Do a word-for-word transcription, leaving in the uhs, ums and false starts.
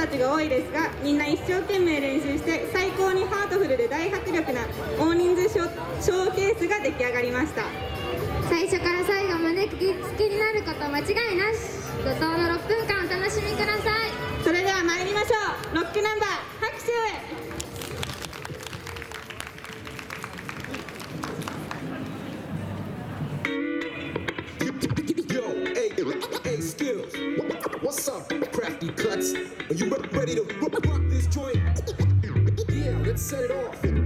たちが多いですが、みんな一生懸命練習して最高にハートフルで大迫力な大人数ショショーケースが出来上がりました。 最初から最後まで聞きつけになること間違いなし。怒涛のろっぷんかんお楽しみください。 それでは参りましょう。ロックナンバー拍手。 Hey, skills. What's up, crafty cuts? Are you ready to rock this joint? Yeah, let's set it off.